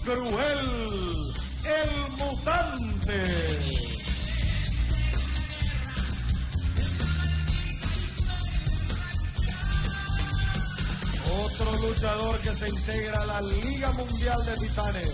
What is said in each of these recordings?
Cruel, el mutante. Otro luchador que se integra a la Liga Mundial de Titanes.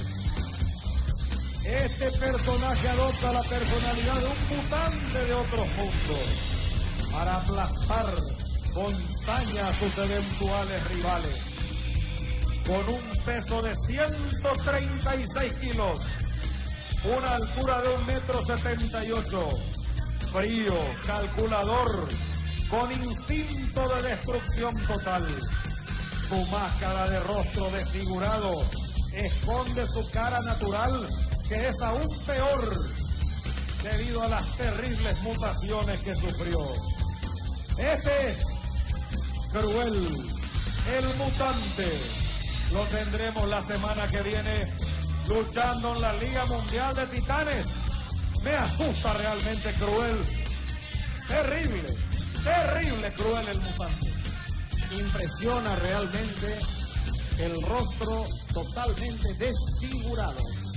Este personaje adopta la personalidad de un mutante de otros mundos para aplastar con saña a sus eventuales rivales. Con un peso de 136 kilos, una altura de 1,78 m, frío, calculador, con instinto de destrucción total. Su máscara de rostro desfigurado esconde su cara natural, que es aún peor debido a las terribles mutaciones que sufrió. Este es Cruel, el mutante. Lo tendremos la semana que viene luchando en la Liga Mundial de Titanes. Me asusta realmente Cruel. Terrible, terrible Cruel el mutante. Impresiona realmente el rostro totalmente desfigurado.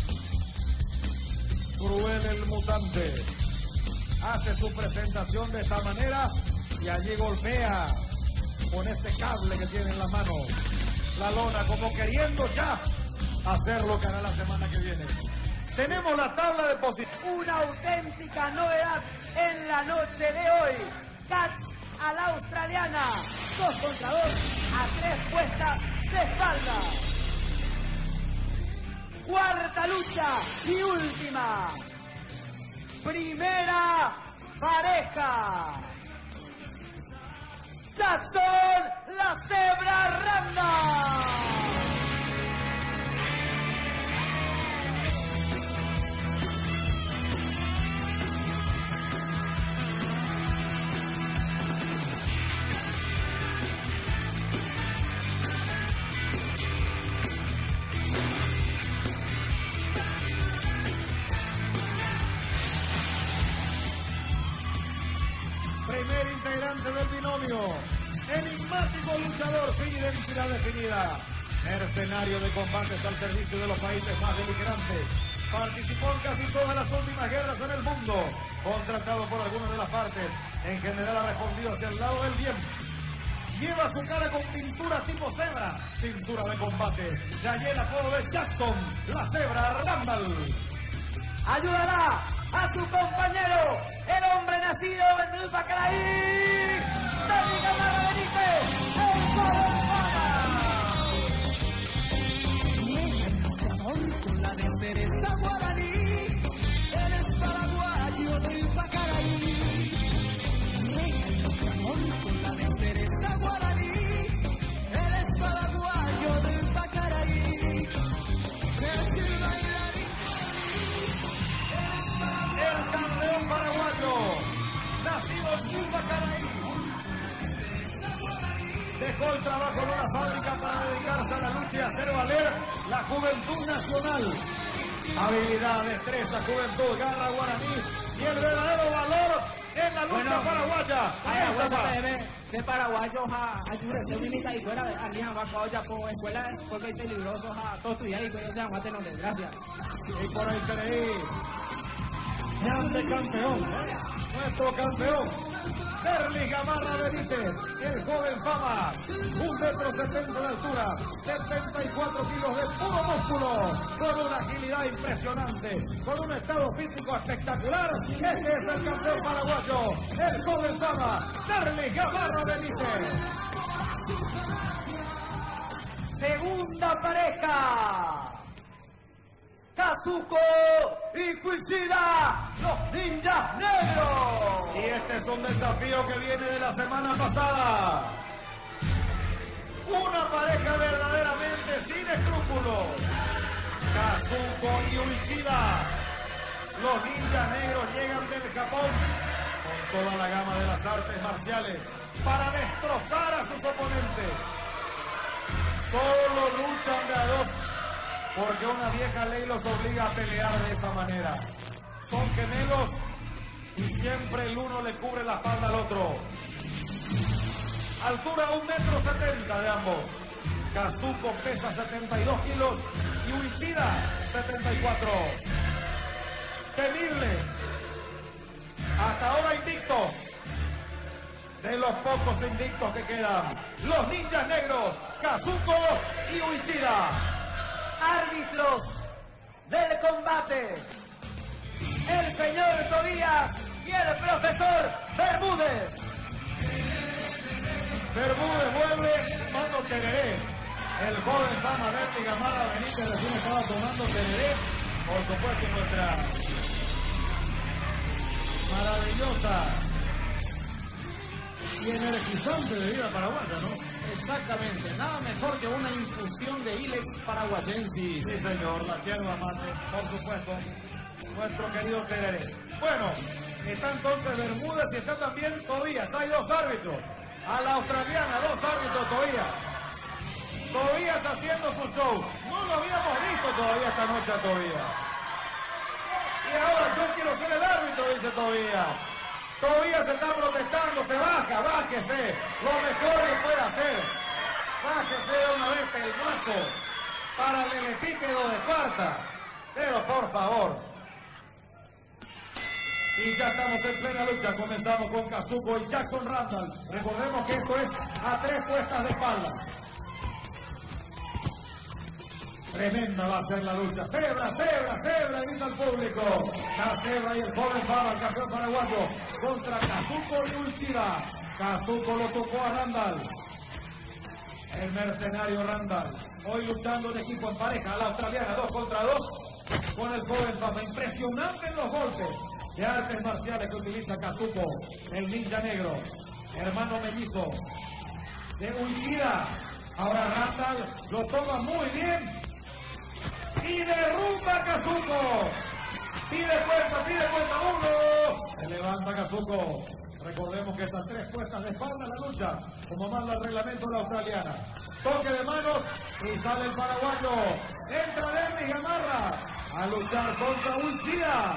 Cruel el mutante hace su presentación de esta manera y allí golpea con ese cable que tiene en la mano la lona, como queriendo ya hacer lo que hará la semana que viene. Tenemos la tabla de posiciones. Una auténtica novedad en la noche de hoy. Catch a la australiana. 2 contra 2 a 3 puestas de espalda. Cuarta lucha y última. Primera pareja. Jackson, la cebra Randall. Primer integrante del binomio, enigmático luchador sin identidad definida, mercenario de combates al servicio de los países más beligerantes, participó en casi todas las últimas guerras en el mundo, contratado por algunas de las partes, en general ha respondido hacia el lado del bien. Lleva su cara con pintura tipo cebra, pintura de combate, de allí el apodo de Jackson, la cebra Randall. Ayudará a su compañero, el hombre nacido en el Bacaraí, Dani Gamarra Benítez, el Llega el luchador con la destreza guaraní, él es paraguayo del Bacaraí. Llega el luchador con la destreza guaraní, él es paraguayo del Bacaraí. Es el bailarín. El campeón paraguayo, nacido en Bacaraí, dejó el trabajo en una fábrica para dedicarse a la lucha y hacer valer la juventud nacional. Habilidad, destreza, juventud, garra guaraní y el verdadero valor en la lucha paraguaya. Se paraguayo ayuda se unita y fuera alía va ya por escuela porque es peligroso todo estudiar y pero se aguante no gracias. Y por ahí creí. Grande campeón, nuestro campeón, Derlis Gamarra Benítez, el joven fama, 1,70 m de altura, 74 kilos de puro músculo, con una agilidad impresionante, con un estado físico espectacular. Este es el campeón paraguayo, el joven fama, Derlis Gamarra Benítez. segunda pareja. Kazuko y Kuishida, los ninjas negros. Y este es un desafío que viene de la semana pasada. Una pareja verdaderamente sin escrúpulos. Kazuko y Uchiha. Los ninjas negros llegan del Japón con toda la gama de las artes marciales para destrozar a sus oponentes. Solo luchan de a dos porque una vieja ley los obliga a pelear de esa manera. Son gemelos y siempre el uno le cubre la espalda al otro. Altura 1,70 m de ambos. Kazuko pesa 72 kilos y Uichida 74. Temibles, hasta ahora invictos, de los pocos invictos que quedan, los ninjas negros, Kazuko y Uichida. Árbitros del combate, el señor Tobías y el profesor Bermúdez. Bermúdez vuelve tomando tereré. El joven Sama Derli Gamarra Benítez recién estaba tomando tereré. Por supuesto, nuestra maravillosa y energizante bebida paraguaya, ¿no? Exactamente, nada mejor que una infusión de Ilex paraguayensis. Sí, señor, la hierba mate, por supuesto, nuestro querido tereré. Bueno, está entonces Bermúdez y está también Tobías. Hay dos árbitros. A la australiana, dos árbitros Tobías. Tobías haciendo su show. No lo habíamos visto todavía esta noche a Tobías. Y ahora yo quiero ser el árbitro, dice Tobías. Tobías está protestando, se baja, bájese. Lo mejor que puede hacer. Bájese de una vez el mazo para el epípedo de cuarta. Pero por favor. Y ya estamos en plena lucha. Comenzamos con Kazuko y Jackson Randall. Recordemos que esto es a 3 puestas de espalda. Tremenda va a ser la lucha. Cebra, cebra, cebra, grita el público. La cebra y el joven Faba, el campeón paraguayo, contra Kazuko y Uichida. Kazuko lo tocó a Randall. El mercenario Randall. Hoy luchando en equipo en pareja. La australiana 2 contra 2 con el joven Faba. Impresionante en los golpes de artes marciales que utiliza Kazuko, el ninja negro, hermano mellizo de Uichida. Ahora Randall lo toma muy bien y derrumba a Kazuko. Pide cuenta, uno. Se levanta Kazuko. Recordemos que estas 3 puestas de espalda en la lucha, como manda el reglamento de la australiana. Toque de manos y sale el paraguayo. Entra Derli Gamarra a luchar contra Uichida.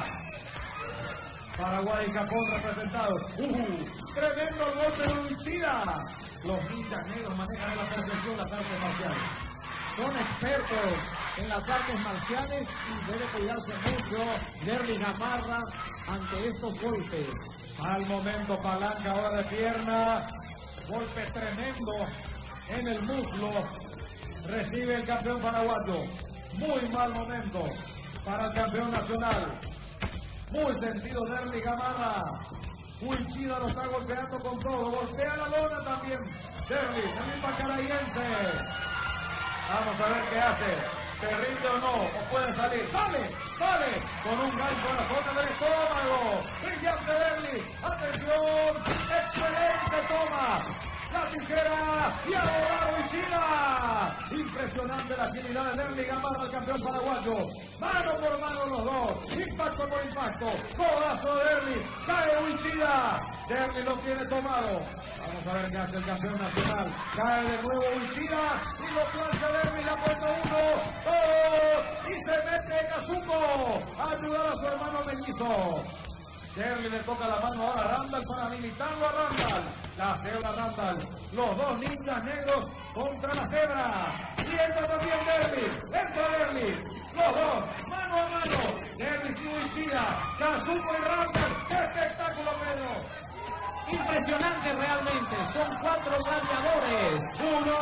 Paraguay y Japón representados. Tremendo golpe de Uichida. Los ninjas negros manejan a la perfección las artes marciales. Son expertos en las artes marciales y debe cuidarse mucho Derli Gamarra ante estos golpes. Al momento palanca ahora de pierna. Golpe tremendo en el muslo. Recibe el campeón paraguayo. Muy mal momento para el campeón nacional. Muy sentido Derli Gamarra. Uichida lo está golpeando con todo. Golpea la lona también. Derli, también pacarayense. Vamos a ver qué hace. ¿Se rinde o no? ¿O puede salir? ¡Sale! Con un gancho en la zona del estómago. Brillante Derli. ¡Atención! ¡Excelente toma! La tijera y a volar Uichida. Impresionante la agilidad de Derli Gamarra, el campeón paraguayo. Mano por mano los dos. Impacto por impacto. Codazo de Derli. Cae Uichida. Derli lo tiene tomado. Vamos a ver qué hace el campeón nacional. Cae de nuevo Uichida y lo plancha Derli. La puerta 1, 2 y se mete Kazuko a ayudar a su hermano mellizo. Derli le toca la mano ahora a Randall para habilitarlo a Randall. La cebra Randall. Los dos ninjas negros contra la cebra. Y entra también Derli. Entra Derli. Los dos, mano a mano. Derli y Uichida. Kazuko y Randall. ¡Qué espectáculo, Pedro! Impresionante realmente. Son 4 gladiadores. 1, 2,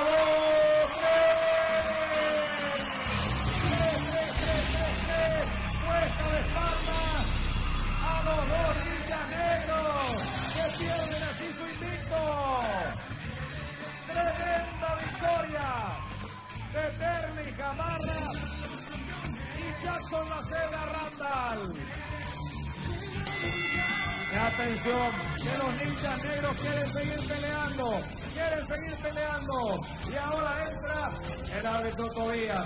3. Puesta de espalda a los dos ninjas negros que pierden así su invicto. Tremenda victoria de Derli Gamarra y Jackson la cebra Randall. Atención, que los ninjas negros quieren seguir peleando. Y ahora entra el árbitro Tobías.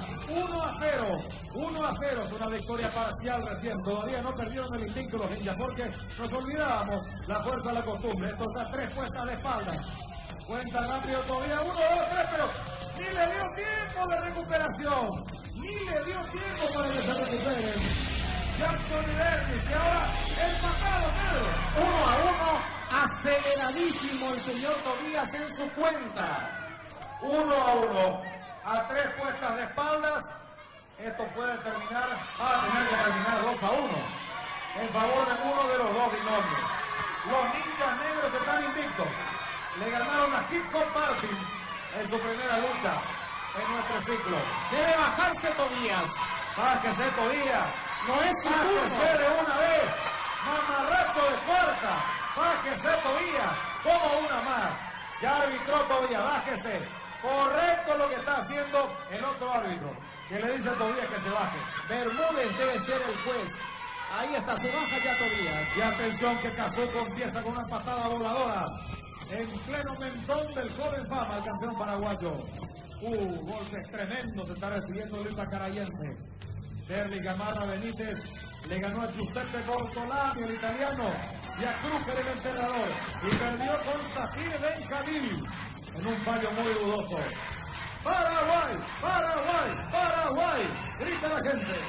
1-0. Es una victoria parcial recién. Todavía no perdieron el invicto los ninjas porque nos olvidábamos la fuerza de la costumbre. Esto está 3 puestas de espalda. Cuenta rápido todavía. 1, 2, 3, pero ni le dio tiempo de recuperación. Ni le dio tiempo para que se recuperen. Jackson y Derli, y ahora empatado, Pedro. 1-1, aceleradísimo el señor Tobías en su cuenta. 1-1. a 3 puestas de espaldas. Esto puede terminar, va a tener que terminar 2-1 en favor de uno de los dos binomios. Los ninjas negros están invictos. Le ganaron a Hip Hop Martin en su primera lucha en nuestro ciclo. Debe bajarse Tobías. Bájese Tobías. No es su turno. Bájese de una vez. Mamarracho de cuarta. Bájese Tobías. Como una más. Ya arbitró Tobías. Bájese. Correcto lo que está haciendo el otro árbitro, que le dice a Tobías que se baje. Bermúdez debe ser el juez. Ahí está, se baja ya Tobías. Y atención que Kazuko empieza con una patada voladora en pleno mentón del joven Fama, el campeón paraguayo. Golpes tremendos se está recibiendo Luis Carayense. Derli Gamarra Benítez le ganó a Giuseppe Bortolami, el italiano, y a Kruger, el entrenador, y perdió con Zafir Benjamín en un fallo muy dudoso. ¡Paraguay! ¡Paraguay! ¡Paraguay! Grita la gente.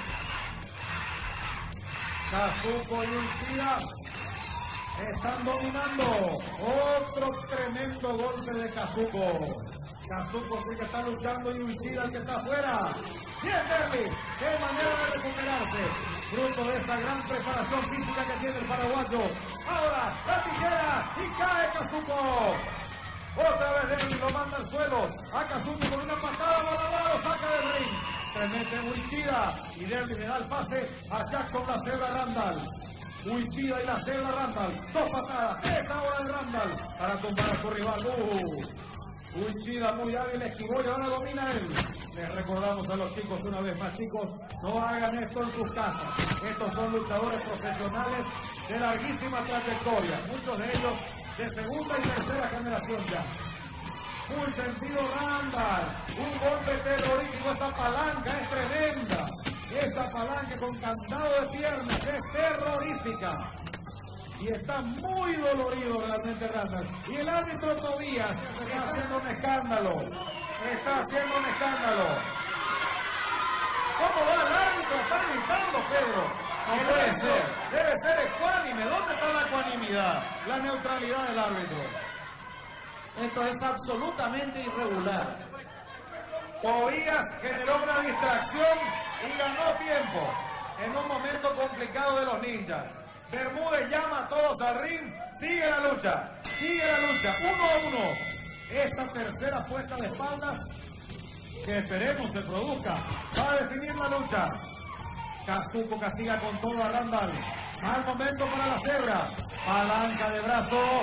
Kazuko y Uchida están dominando. Otro tremendo golpe de Kazuko. Kazuko sí que está luchando y Uchida el que está afuera. Bien, Derli, qué manera de recuperarse. Fruto de esa gran preparación física que tiene el paraguayo. Ahora, la tijera y cae Kazuko. Otra vez Derli lo manda al suelo. A Kazuko con una patada voladora lo saca del ring. Se mete Uchida y Derli le da el pase a Jackson la Cebra Randall. Uchida y la Cebra Randall. 2 patadas. Es ahora de Randall para tumbar a su rival. Uchida muy hábil, esquivó y ahora domina él. Les recordamos a los chicos una vez más, chicos, no hagan esto en sus casas. Estos son luchadores profesionales de larguísima trayectoria, muchos de ellos de segunda y tercera generación ya. Full sentido Randall, un golpe terrorífico, esa palanca es tremenda. Esa palanca con candado de piernas es terrorífica. Y está muy dolorido realmente Randall. Y el árbitro Tobías está haciendo un escándalo. Está haciendo un escándalo. ¿Cómo va el árbitro? Está gritando, Pedro. No puede ser. Debe ser ecuánime. ¿Dónde está la ecuanimidad? La neutralidad del árbitro. Esto es absolutamente irregular. Tobías generó una distracción y ganó tiempo en un momento complicado de los ninjas. Bermúdez llama a todos al ring, sigue la lucha, 1-1. Esta tercera puesta de espaldas, que esperemos se produzca, va a definir la lucha. Kazuko castiga con todo a Randall, mal momento para la Cebra, palanca de brazo,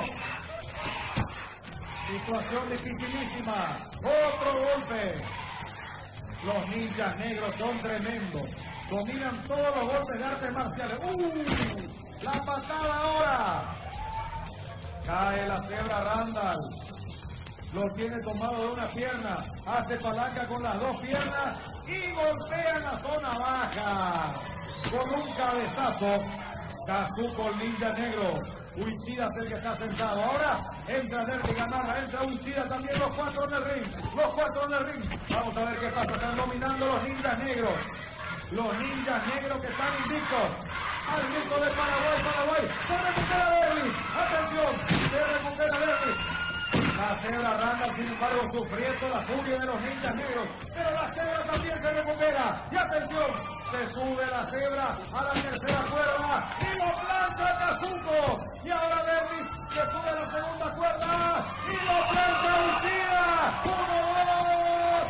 situación dificilísima, otro golpe. Los ninjas negros son tremendos, dominan todos los golpes de artes marciales. La patada ahora. Cae la Cebra Randall. Lo tiene tomado de una pierna. Hace palanca con las 2 piernas y golpea en la zona baja. Con un cabezazo. Kazuko, el ninja negro. Uchida es el que está sentado. Ahora entra Derli Gamarra, entra Uchida también, los 4 en el ring. Vamos a ver qué pasa. Están dominando los ninjas negros. Los ninjas negros que están invictos. Al grito de Paraguay. Se recupera Derli. Atención. Se recupera Derli. La Cebra Randall, sin embargo, sufriendo la furia de los ninjas negros. Pero la Cebra también se recupera. Y atención. Se sube la Cebra a la tercera cuerda. Y lo plancha Kazuko. Y ahora Derli se sube a la segunda cuerda. Y lo plancha Uchida. 1, 2,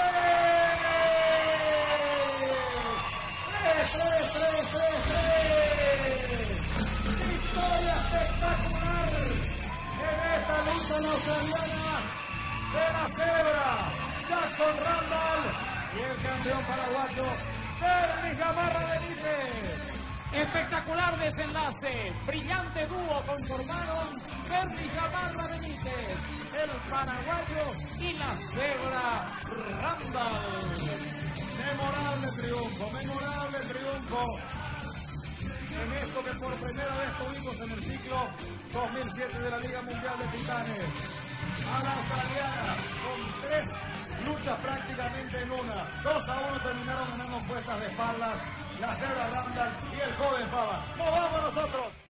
3. Victoria espectacular en esta lucha australiana de la Cebra, Jackson Randall y el campeón paraguayo Derli Gamarra Benítez. Espectacular desenlace, brillante dúo conformaron Derli Gamarra Benítez, el paraguayo y la Cebra Randall. Memorable triunfo en esto que por primera vez tuvimos en el ciclo 2007 de la Liga Mundial de Titanes. A la australiana con 3 luchas prácticamente en una. 2-1 terminaron ganando puestas de espaldas la Cebra Randall y el joven Fava. ¡Nos vamos nosotros!